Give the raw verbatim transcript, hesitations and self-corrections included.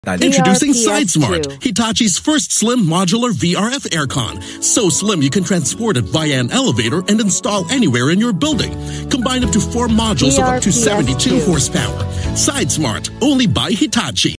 Introducing SideSmart, Hitachi's first slim modular V R F aircon. So slim you can transport it via an elevator and install anywhere in your building. Combine up to four modules of up to seventy-two horsepower. SideSmart, only by Hitachi.